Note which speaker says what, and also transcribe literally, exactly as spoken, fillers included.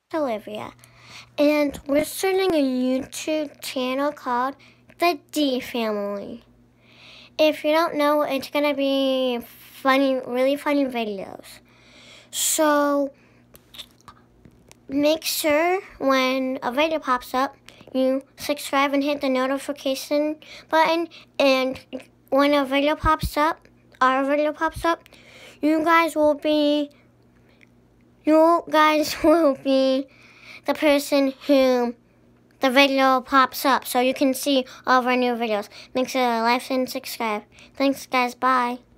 Speaker 1: Olivia, and we're starting a YouTube channel called The D Family. If you don't know, it's gonna be funny, really funny videos. So make sure when a video pops up, you subscribe and hit the notification button. And when a video pops up, our video pops up, you guys will be You guys will be the person who the video pops up, so you can see all of our new videos. Make sure to like and subscribe. Thanks, guys. Bye.